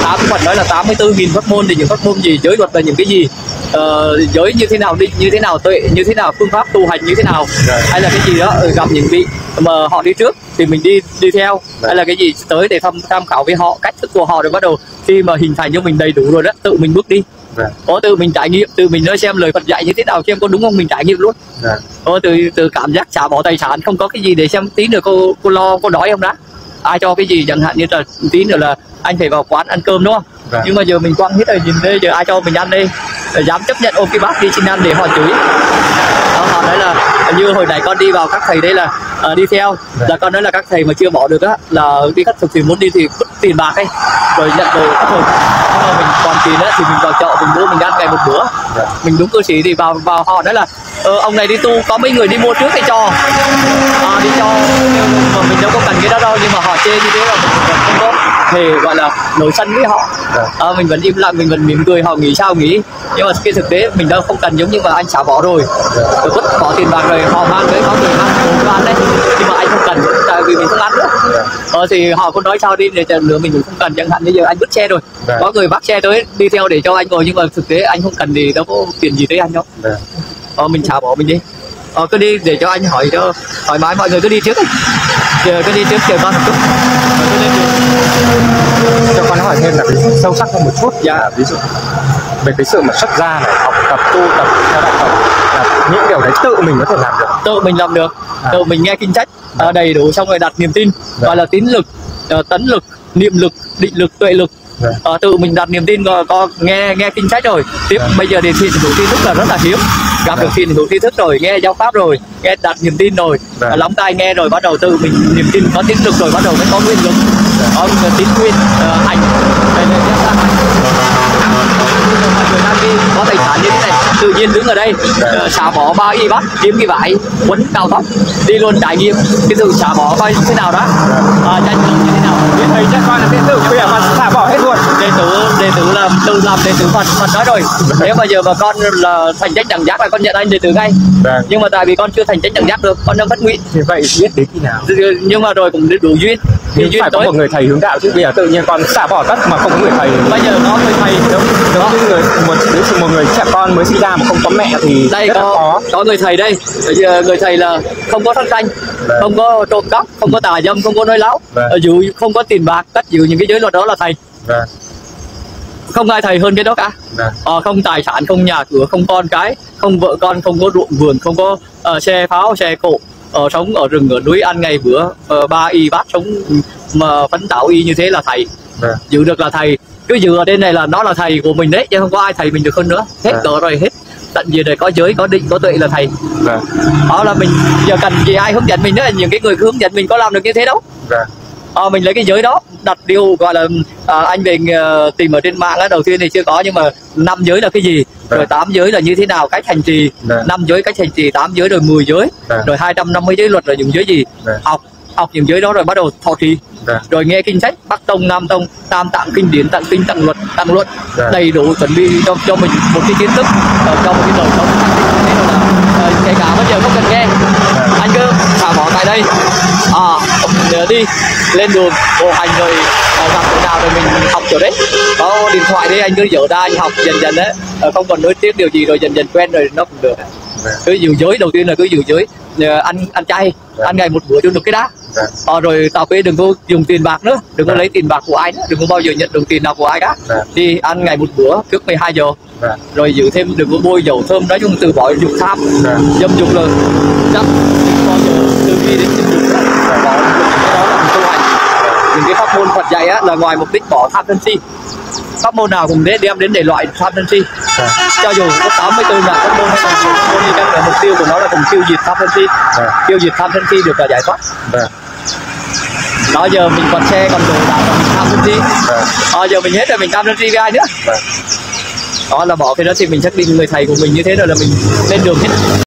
8 Phật nói là 84.000 pháp môn, thì những pháp môn gì, giới luật là những cái gì, giới như thế nào, định như thế nào, tuệ như thế nào, phương pháp tu hành như thế nào, hay là cái gì đó gặp những vị mà họ đi trước thì mình đi theo, hay là cái gì tới để tham khảo với họ, cách thức của họ, rồi bắt đầu khi mà hình thành cho mình đầy đủ rồi đó, tự mình bước đi. Có tự mình trải nghiệm, tự mình nói xem lời Phật dạy như thế nào, xem có đúng không, mình trải nghiệm luôn. Từ cảm giác xả bỏ tài sản, không có cái gì để xem tí nữa cô lo cô đói không đã, ai cho cái gì, chẳng hạn như là tí nữa là anh phải vào quán ăn cơm đúng không, nhưng mà giờ mình quăng hết rồi, nhìn đây giờ ai cho mình ăn đây, dám chấp nhận ôm cái bát đi xin ăn để họ chửi. Họ nói là như hồi nãy con đi vào các thầy đây là đi theo, là con nói là các thầy mà chưa bỏ được á, là đi khất thực thì muốn đi thì vứt tiền bạc ấy rồi nhận đồ khất thực, nhưng mà mình còn tiền á thì mình vào chợ mình mua, mình ăn ngày một bữa. Mình đúng cư sĩ thì vào họ nói là ông này đi tu có mấy người đi mua trước hay cho đi cho, mà mình đâu có cần cái đó đâu, nhưng mà họ chê như thế là mình vẫn không có hề gọi là nổi sân với họ. Mình vẫn im lặng, mình vẫn mỉm cười, họ nghĩ sao nghĩ, nhưng mà cái thực tế mình đâu không cần, giống như mà anh xả bỏ rồi vứt bỏ tiền bạc rồi, họ mang tới có người ăn ăn đấy, nhưng mà anh không cần tại vì mình không ăn nữa. Thì họ cũng nói sao đi để nữa mình cũng không cần, chẳng hạn như giờ anh vứt xe rồi, có người bắt xe tới đi theo để cho anh ngồi, nhưng mà thực tế anh không cần thì đâu có tiền gì tới anh đâu. Mình xả bỏ mình đi, cứ đi để cho anh hỏi cho thoải mái, mọi người cứ đi trước ấy. Giờ cứ đi trước chờ con một chút. Cho con hỏi thêm là sâu sắc hơn một chút, ví dụ về cái sự mà xuất gia này, học tập tu tập theo đạo Phật, là những điều đấy tự mình có thể làm được, tự mình làm được, tự mình nghe kinh sách đầy đủ, xong rồi đặt niềm tin, gọi là tín lực, tấn lực, niệm lực, định lực, tuệ lực. Tự mình đặt niềm tin, có nghe kinh sách rồi tiếp. Bây giờ thì thiền hữu tri thức là rất là hiếm, gặp được thiền hữu tri thức rồi, nghe giáo pháp rồi, nghe đặt niềm tin rồi, lóng tai nghe rồi, bắt đầu tự mình niềm tin có tín lực rồi, bắt đầu mới có nguyên lực, có tín nguyên hành. Đây là mọi người đang đi có tài sản như thế này, tự nhiên đứng ở đây xả bỏ 3 y bát, kiếm cái vải quấn cao tóc đi luôn, trải nghiệm cái sự xả bỏ coi như thế nào đó, tranh luận như thế nào. Thầy chắc con là đệ tử bây giờ mà xả bỏ hết luôn. Đệ tử là tự làm đệ tử Phật nói rồi, nếu mà giờ mà con là thành chánh đẳng giác là con nhận anh đệ tử ngay. Nhưng mà tại vì con chưa thành chánh đẳng giác được, con đang bất nguyện. Thì vậy biết đến khi nào? Nhưng mà rồi cũng đủ duyên. Nhưng phải có một người thầy hướng đạo chứ, bây giờ tự nhiên con xả bỏ tất mà không có người thầy. Bây giờ có người thầy đúng như một người trẻ con mới sinh ra mà không có mẹ thì đây rất khó. Có người thầy đây, người thầy là không có sát sanh, không có trộm cắp, không có tà dâm, không có nói láo, dù không có tiền bạc, tất giữ những cái giới luật đó là thầy. Không ai thầy hơn cái đó cả. Không tài sản, không nhà cửa, không con cái, không vợ con, không có ruộng vườn, không có xe pháo, xe cộ, sống ở rừng ở núi, ăn ngày bữa 3 y bát, sống mà phấn tảo y như thế là thầy. Giữ được là thầy, cứ giữ ở đây này là nó là thầy của mình đấy, chứ không có ai thầy mình được hơn nữa. Hết cỡ rồi, hết tận gì rồi, có giới, có định, có tuệ là thầy. Đó là mình giờ cần gì ai hướng dẫn mình nữa, những cái người hướng dẫn mình có làm được như thế đâu. Mình lấy cái giới đó đặt điều gọi là anh về tìm ở trên mạng á, đầu tiên thì chưa có, nhưng mà 5 giới là cái gì, rồi 8 giới là như thế nào, cách hành trì, 5 giới cách hành trì, 8 giới rồi 10 giới, rồi 250 giới luật là dùng giới gì, học những giới đó rồi bắt đầu thọ trì, rồi nghe kinh sách Bắc Tông, Nam Tông, Tam Tạng kinh điển, tạng kinh, tạng luật, tạng luận, đầy đủ chuẩn bị cho mình một cái kiến thức, cho một cái đời sống. Kể cả bây giờ không cần nghe, anh cứ xả bỏ tại đây, đi lên đường bộ hành rồi gặp chỗ nào rồi mình học chỗ đấy, có điện thoại đấy anh cứ dở ra anh học dần dần đấy, không còn nối tiếp điều gì rồi dần dần quen rồi nó cũng được. Cứ giữ giới, đầu tiên là cứ giữ giới, ăn chay, ăn ngày một bữa cho được cái đã. Rồi tao đừng có dùng tiền bạc nữa, đừng có lấy tiền bạc của ai nữa, đừng có bao giờ nhận đồng tiền nào của ai cả. Đi ăn ngày một bữa trước 12 giờ. Rồi giữ thêm đừng có bôi dầu thơm, nói chung từ bỏ dục tham, dâm dục là chắc bao giờ từ khi đến tình dục đó là tu hành. Những cái pháp môn Phật dạy á là ngoài mục đích bỏ tham sân si, pháp môn nào cũng đem đến để loại tham sân si. Cho dù có 84 ngàn pháp môn hay là nhiều pháp môn đi chăng, mục tiêu của nó là cùng tiêu diệt tham sân si. Tiêu diệt tham sân si được là giải thoát. Đó, giờ mình còn xe còn đồ đạc còn mình tham sân si, giờ mình hết rồi mình tham sân si với ai nữa. Đó là bỏ cái đó thì mình xác định người thầy của mình như thế rồi là mình lên đường hết.